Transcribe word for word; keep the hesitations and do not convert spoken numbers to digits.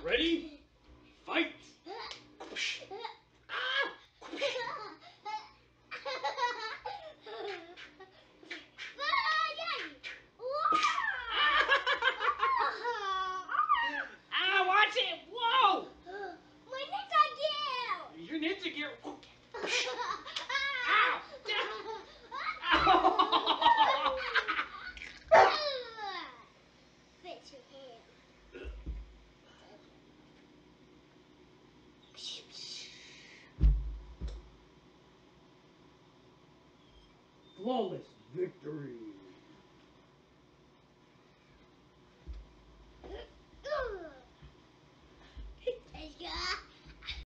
Ready? Fight! Ah, watch it! Whoa! My ninja gear! Your ninja gear. Ow! Fix your hair. Flawless victory.